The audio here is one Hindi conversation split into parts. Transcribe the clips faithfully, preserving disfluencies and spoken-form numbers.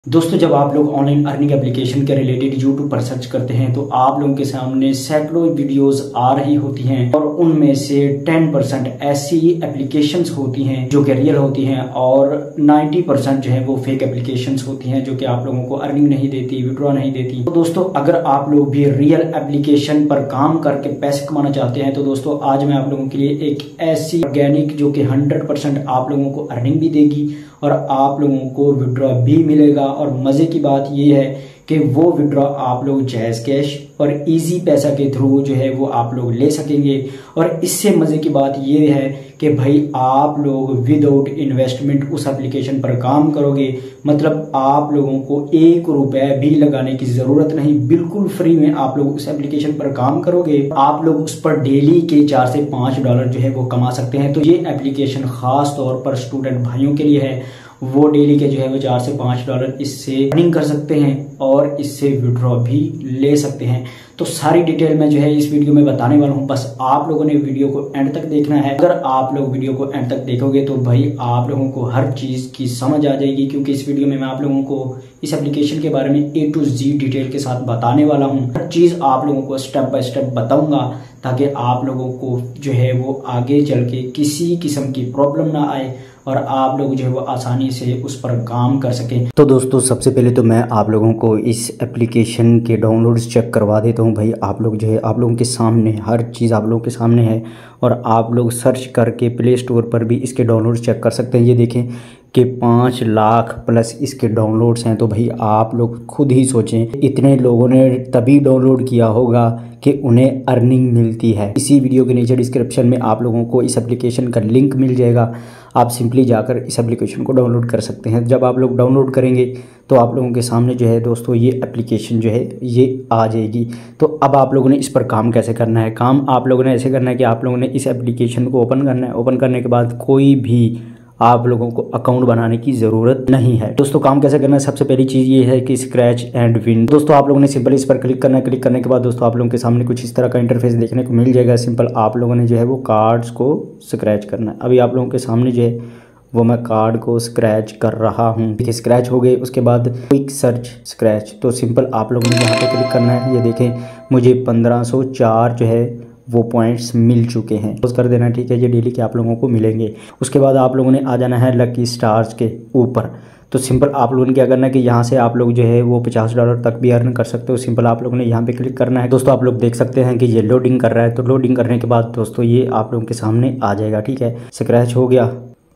दोस्तों, जब आप लोग ऑनलाइन अर्निंग एप्लीकेशन के रिलेटेड यूट्यूब पर सर्च करते हैं तो आप लोगों के सामने सैकड़ों वीडियोस आ रही होती हैं और उनमें से टेन परसेंट ऐसी एप्लीकेशंस होती हैं जो कि रियल होती हैं और नाइन्टी परसेंट जो है वो फेक एप्लीकेशंस होती हैं जो कि आप लोगों को अर्निंग नहीं देती, विड्रॉ नहीं देती। तो दोस्तों, अगर आप लोग भी रियल एप्लीकेशन पर काम करके पैसे कमाना चाहते हैं तो दोस्तों आज मैं आप लोगों के लिए एक ऐसी ऑर्गेनिक जो कि हंड्रेड परसेंट आप लोगों को अर्निंग भी देगी और आप लोगों को विड्रॉ भी मिलेगा। और मजे की बात ये है कि वो विड्रॉ आप लोग जैज कैश और इजी पैसा के थ्रू जो है वो आप लोग ले सकेंगे। और इससे मजे की बात ये है कि भाई आप लोग विदाउट इन्वेस्टमेंट उस एप्लीकेशन पर काम करोगे, मतलब आप लोगों को एक रुपए भी लगाने की जरूरत नहीं, बिल्कुल फ्री में आप लोग उस एप्लीकेशन पर काम करोगे। आप लोग उस पर डेली के चार से पांच डॉलर जो है वो कमा सकते हैं। तो ये एप्लीकेशन खास तौर पर स्टूडेंट भाइयों के लिए है, वो डेली के जो है वो चार से पांच डॉलर इससे अर्निंग कर सकते हैं और इससे विड्रॉ भी ले सकते हैं। तो सारी डिटेल में जो है इस वीडियो में बताने वाला हूं, बस आप लोगों ने वीडियो को एंड तक देखना है। अगर आप लोग वीडियो को एंड तक देखोगे तो भाई आप लोगों को हर चीज की समझ आ जाएगी, क्योंकि इस वीडियो में मैं आप लोगों को इस एप्लीकेशन के बारे में ए टू जी डिटेल के साथ बताने वाला हूं। हर चीज आप लोगों को स्टेप बाय स्टेप बताऊंगा ताकि आप लोगों को जो है वो आगे चल के किसी किस्म की प्रॉब्लम ना आए और आप लोग जो है वो आसानी से उस पर काम कर सकें। तो दोस्तों, सबसे पहले तो मैं आप लोगों को इस एप्लीकेशन के डाउनलोड्स चेक करवा देता हूं। भाई आप लोग जो है आप लोगों के सामने हर चीज़ आप लोगों के सामने है और आप लोग सर्च करके प्ले स्टोर पर भी इसके डाउनलोड्स चेक कर सकते हैं। ये देखें कि पाँच लाख प्लस इसके डाउनलोड्स हैं। तो भाई आप लोग खुद ही सोचें, इतने लोगों ने तभी डाउनलोड किया होगा कि उन्हें अर्निंग मिलती है। इसी वीडियो के नीचे डिस्क्रिप्शन में आप लोगों को इस एप्लीकेशन का लिंक मिल जाएगा, आप सिंपली जाकर इस एप्लीकेशन को डाउनलोड कर सकते हैं। जब आप लोग डाउनलोड करेंगे तो आप लोगों के सामने जो है दोस्तों ये एप्लीकेशन जो है ये आ जाएगी। तो अब आप लोगों ने इस पर काम कैसे करना है? काम आप लोगों ने ऐसे करना है कि आप लोगों ने इस एप्लीकेशन को ओपन करना है। ओपन करने के बाद कोई भी आप लोगों को अकाउंट बनाने की ज़रूरत नहीं है। दोस्तों, काम कैसे करना है? सबसे पहली चीज़ ये है कि स्क्रैच एंड विन। दोस्तों, आप लोगों ने सिंपल इस पर क्लिक करना है। क्लिक करने के बाद दोस्तों आप लोगों के सामने कुछ इस तरह का इंटरफेस देखने को मिल जाएगा। सिंपल आप लोगों ने जो है वो कार्ड्स को स्क्रैच करना है। अभी आप लोगों के सामने जो है वो मैं कार्ड को स्क्रैच कर रहा हूँ। देखिए स्क्रैच हो गए। उसके बाद क्विक सर्च स्क्रैच, तो सिंपल आप लोगों ने यहाँ पे क्लिक करना है। ये देखें मुझे पंद्रह सौ चार जो है वो पॉइंट्स मिल चुके हैं। क्लोज कर देना, ठीक है। ये डेली के आप लोगों को मिलेंगे। उसके बाद आप लोगों ने आ जाना है लकी स्टार्स के ऊपर। तो सिंपल आप लोगों ने क्या करना है कि यहाँ से आप लोग जो है वो पचास डॉलर तक भी अर्न कर सकते हो। सिंपल आप लोगों ने यहाँ पे क्लिक करना है। दोस्तों आप लोग देख सकते हैं कि ये लोडिंग कर रहा है। तो लोडिंग करने के बाद दोस्तों ये आप लोगों के सामने आ जाएगा, ठीक है। स्क्रैच हो गया।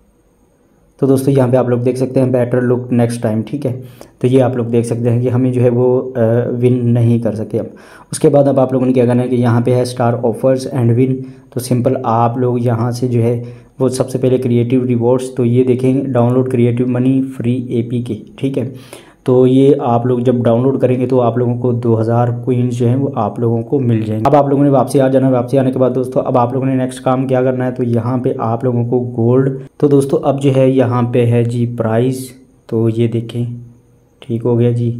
तो दोस्तों यहाँ पे आप लोग देख सकते हैं बेटर लुक नेक्स्ट टाइम, ठीक है। तो ये आप लोग देख सकते हैं कि हमें जो है वो विन नहीं कर सके अब। उसके बाद अब आप लोगों ने क्या करना है कि यहाँ पे है स्टार ऑफर्स एंड विन। तो सिंपल आप लोग यहाँ से जो है वो सबसे पहले क्रिएटिव रिवॉर्ड्स, तो ये देखेंगे download creative money free AP K, ठीक है। तो ये आप लोग जब डाउनलोड करेंगे तो आप लोगों को दो हज़ार कोइंस जो हैं वो आप लोगों को मिल जाएंगे। अब आप लोगों ने वापसी आ जाना है। वापसी आने के बाद दोस्तों अब आप लोगों ने नेक्स्ट काम क्या करना है, तो यहाँ पे आप लोगों को गोल्ड, तो दोस्तों अब जो है यहाँ पे है जी प्राइस। तो ये देखें ठीक हो गया जी।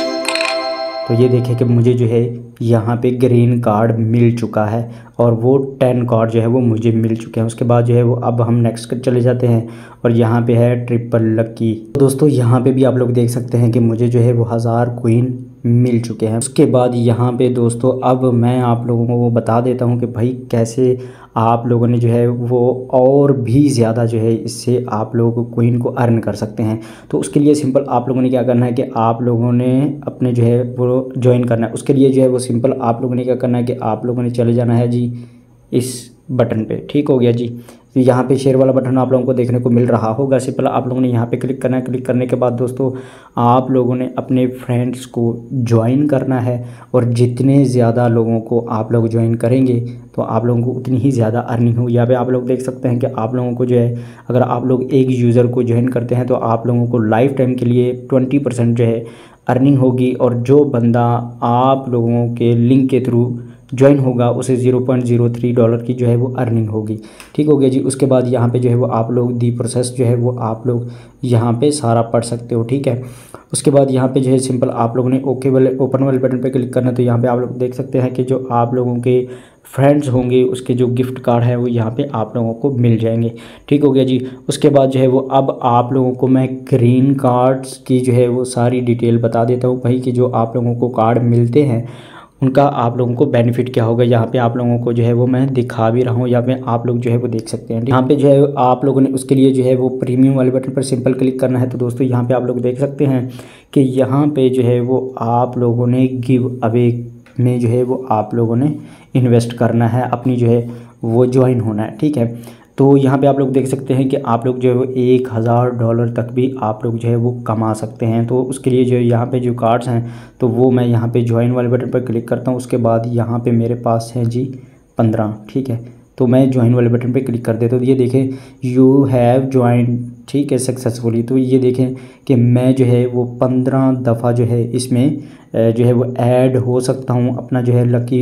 तो ये देखें कि मुझे जो है यहाँ पे ग्रीन कार्ड मिल चुका है और वो टेन कार्ड जो है वो मुझे मिल चुके हैं। उसके बाद जो है वो अब हम नेक्स्ट चले जाते हैं और यहाँ पे है ट्रिपल लकी। तो दोस्तों यहाँ पे भी आप लोग देख सकते हैं कि मुझे जो है वो हज़ार क्वीन मिल चुके हैं। उसके बाद यहाँ पे दोस्तों अब मैं आप लोगों को वो बता देता हूँ कि भाई कैसे आप लोगों ने जो है वो और भी ज़्यादा जो है इससे आप लोगों को क्वीन को अर्न कर सकते हैं। तो उसके लिए सिंपल आप लोगों ने क्या करना है कि आप लोगों ने अपने जो है वो ज्वाइन करना है। उसके लिए जो है वो सिंपल आप लोगों ने क्या करना है कि आप लोगों ने चले जाना है जी इस बटन पे, ठीक हो गया जी। तो यहाँ पे शेयर वाला बटन आप लोगों को देखने को मिल रहा होगा। सिंपल आप लोगों ने यहाँ पे क्लिक करना है। क्लिक करने के बाद दोस्तों आप लोगों ने अपने फ्रेंड्स को ज्वाइन करना है और जितने ज़्यादा लोगों को आप लोग ज्वाइन करेंगे तो आप लोगों को उतनी ही ज़्यादा अर्निंग हो। यहाँ पे आप लोग देख सकते हैं कि आप लोगों को जो है अगर आप लोग एक यूज़र को ज्वाइन करते हैं तो आप लोगों को लाइफ टाइम के लिए ट्वेंटी परसेंट जो है अर्निंग होगी और जो बंदा आप लोगों के लिंक के थ्रू ज्वाइन होगा उसे zero point zero three dollar की जो है वो अर्निंग होगी, ठीक हो गया जी। उसके बाद यहाँ पे जो है वो आप लोग दी प्रोसेस जो है वो आप लोग यहाँ पे सारा पढ़ सकते हो, ठीक है। उसके बाद यहाँ पे जो है सिंपल आप लोगों ने ओके वाले ओपन वाले बटन पे क्लिक करना है। तो यहाँ पे आप लोग देख सकते हैं कि जो आप लोगों के फ्रेंड्स होंगे उसके जो गिफ्ट कार्ड है वो यहाँ पे आप लोगों को मिल जाएंगे। ठीक हो गया जी। उसके बाद जो है वो अब आप लोगों को मैं ग्रीन कार्ड्स की जो है वो सारी डिटेल बता देता हूँ भाई कि जो आप लोगों को कार्ड मिलते हैं उनका आप लोगों को बेनिफिट क्या होगा। यहाँ पे आप लोगों को जो है वो मैं दिखा भी रहा हूँ, यहाँ पे आप लोग जो है वो देख सकते हैं। यहाँ पे जो है आप लोगों ने उसके लिए जो है वो प्रीमियम वाले बटन पर सिंपल क्लिक करना है। तो दोस्तों यहाँ पे आप लोग देख सकते हैं कि यहाँ पे जो है वो आप लोगों ने गिव अवे में जो है वो आप लोगों ने इन्वेस्ट करना है, अपनी जो है वो ज्वाइन होना है। ठीक है, तो यहाँ पे आप लोग देख सकते हैं कि आप लोग जो है वो एक हज़ार डॉलर तक भी आप लोग जो है वो कमा सकते हैं। तो उसके लिए जो है यहाँ पे जो कार्ड्स हैं तो वो मैं यहाँ पे ज्वाइन वाले बटन पर क्लिक करता हूँ। उसके बाद यहाँ पे मेरे पास है जी पंद्रह। ठीक है, तो मैं ज्वाइन वाले बटन पे क्लिक कर देता हूँ। तो ये देखें यू हैव ज्वाइन, ठीक है, सक्सेसफुली। तो ये देखें कि मैं जो है वो पंद्रह दफ़ा जो है इसमें जो है वो ऐड हो सकता हूँ, अपना जो है लकी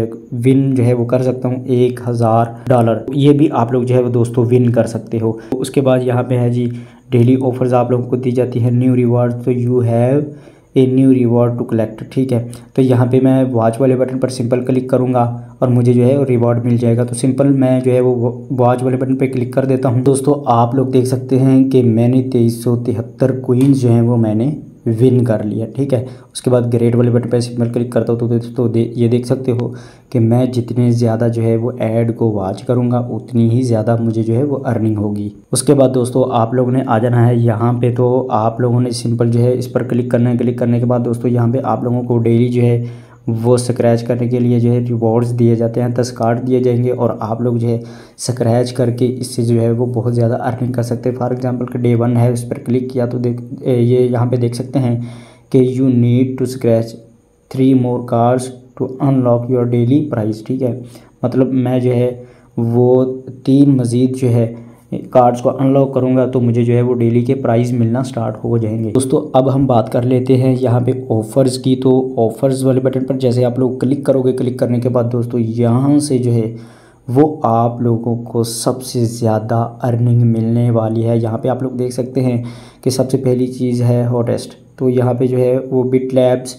विन जो है वो कर सकता हूँ एक हज़ार डॉलर। ये भी आप लोग जो है वो दोस्तों विन कर सकते हो। उसके बाद यहाँ पे है जी डेली ऑफर्स आप लोगों को दी जाती है, न्यू रिवार्ड। तो you have a new reward to collect. ठीक है, तो यहाँ पे मैं वॉच वाले बटन पर सिंपल क्लिक करूँगा और मुझे जो है रिवॉर्ड मिल जाएगा। तो सिंपल मैं जो है वो वॉच वाले बटन पे क्लिक कर देता हूँ। दोस्तों आप लोग देख सकते हैं कि मैंने तेईस सौ तिहत्तर क्वींस जो हैं वो मैंने विन कर लिया। ठीक है, उसके बाद ग्रेड वाले बटन पे सिंपल क्लिक करता हूँ तो दोस्तों दे, ये देख सकते हो कि मैं जितने ज़्यादा जो है वो ऐड को वॉच करूँगा उतनी ही ज़्यादा मुझे जो है वो अर्निंग होगी। उसके बाद दोस्तों आप लोगों ने आ जाना है यहाँ पे। तो आप लोगों ने सिंपल जो है इस पर क्लिक करना है। क्लिक करने के बाद दोस्तों यहाँ पे आप लोगों को डेली जो है वो स्क्रैच करने के लिए जो है रिवॉर्ड्स दिए जाते हैं, दस कार्ड दिए जाएंगे और आप लोग जो है स्क्रैच करके इससे जो है वो बहुत ज़्यादा अर्निंग कर सकते हैं। फॉर एग्जांपल कि डे वन है, उस पर क्लिक किया तो देख ये यहाँ पे देख सकते हैं कि you need to scratch three more cards to unlock your daily price. ठीक है, मतलब मैं जो है वो तीन मज़ीद जो है कार्ड्स को अनलॉक करूंगा तो मुझे जो है वो डेली के प्राइस मिलना स्टार्ट हो जाएंगे। दोस्तों अब हम बात कर लेते हैं यहाँ पे ऑफ़र्स की। तो ऑफ़र्स वाले बटन पर जैसे आप लोग क्लिक करोगे, क्लिक करने के बाद दोस्तों यहाँ से जो है वो आप लोगों को सबसे ज़्यादा अर्निंग मिलने वाली है। यहाँ पे आप लोग देख सकते हैं कि सबसे पहली चीज़ है हॉटेस्ट। तो यहाँ पे जो है वो बिट लैब्स,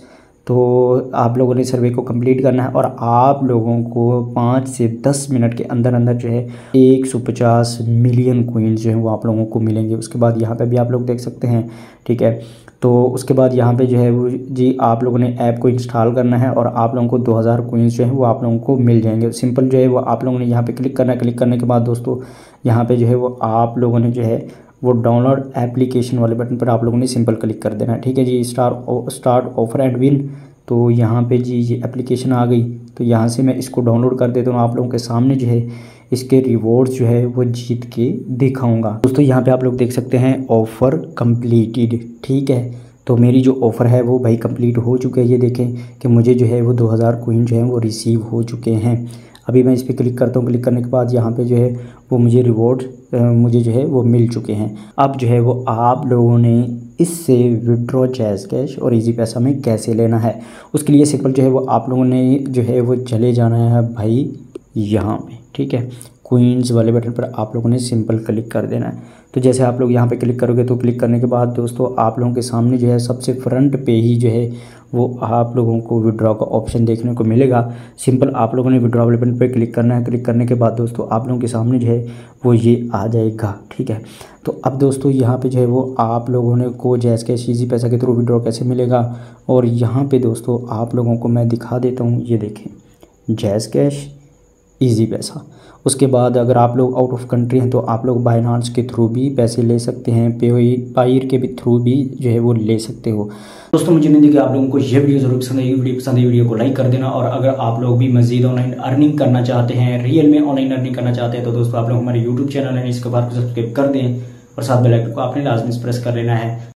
तो आप लोगों ने सर्वे को कंप्लीट करना है और आप लोगों को पाँच से दस मिनट के अंदर अंदर जो है एक सौ पचास मिलियन कॉइन्स जो है वो आप लोगों को मिलेंगे। उसके बाद यहाँ पे भी आप लोग देख सकते हैं। ठीक है, तो उसके बाद यहाँ पे जो है वो जी आप लोगों ने ऐप को इंस्टॉल करना है और आप लोगों को दो हज़ार कॉइन्स जो है वो आप लोगों को मिल जाएंगे। सिंपल जो है वो आप लोगों ने यहाँ पे क्लिक करना है। क्लिक करने के बाद दोस्तों यहाँ पे जो है वो आप लोगों ने जो है वो डाउनलोड एप्लीकेशन वाले बटन पर आप लोगों ने सिंपल क्लिक कर देना है। ठीक है जी, star start offer and win. तो यहाँ पे जी ये एप्लीकेशन आ गई, तो यहाँ से मैं इसको डाउनलोड कर देता हूँ। आप लोगों के सामने जो है इसके रिवॉर्ड्स जो है वो जीत के दिखाऊंगा। दोस्तों यहाँ पे आप लोग देख सकते हैं ऑफ़र कंप्लीटेड। ठीक है, तो मेरी जो ऑफ़र है वो भाई कंप्लीट हो चुके हैं। ये देखें कि मुझे जो है वो दो हज़ार कॉइन जो है वो रिसीव हो चुके हैं। अभी मैं इस पर क्लिक करता हूँ। क्लिक करने के बाद यहाँ पे जो है वो मुझे रिवॉर्ड मुझे जो है वो मिल चुके हैं। अब जो है वो आप लोगों ने इससे विड्रॉ जैज़ कैश और इजी पैसा में कैसे लेना है, उसके लिए सिंपल जो है वो आप लोगों ने जो है वो चले जाना है भाई यहाँ पे। ठीक है, क्वींस वाले बटन पर आप लोगों ने सिंपल क्लिक कर देना है। तो जैसे आप लोग यहाँ पे क्लिक करोगे तो क्लिक करने के बाद दोस्तों आप लोगों के सामने जो है सबसे फ्रंट पे ही जो है वो आप लोगों को विड्रॉ का ऑप्शन देखने को मिलेगा। सिंपल आप लोगों ने विड्रॉ वाले बटन पर क्लिक करना है। क्लिक करने के बाद दोस्तों आप लोगों के सामने जो है वो ये आ जाएगा। ठीक है, तो अब दोस्तों यहाँ पे जो है वो आप लोगों ने को जैज़ कैश इजी पैसा के थ्रू विड्रॉ कैसे मिलेगा, और यहाँ पे दोस्तों आप लोगों को मैं दिखा देता हूँ। ये देखें जैज़ कैश इजी पैसा। उसके बाद अगर आप लोग आउट ऑफ कंट्री हैं तो आप लोग बाइनांस के थ्रू भी पैसे ले सकते हैं, पे पायर के भी थ्रू भी जो है वो ले सकते हो। दोस्तों मुझे उम्मीद है कि आप लोगों को ये वीडियो जरूर पसंद आई। वीडियो पसंद आई वीडियो को लाइक कर देना, और अगर आप लोग भी मजीद ऑनलाइन अर्निंग करना चाहते हैं, रियल में ऑनलाइन अर्निंग करना चाहते हैं तो दोस्तों आप लोग हमारे यूट्यूब चैनल है इसके बाद सब्सक्राइब कर दें और साथ बेल आइकन को आपने लाजमी प्रेस कर लेना है।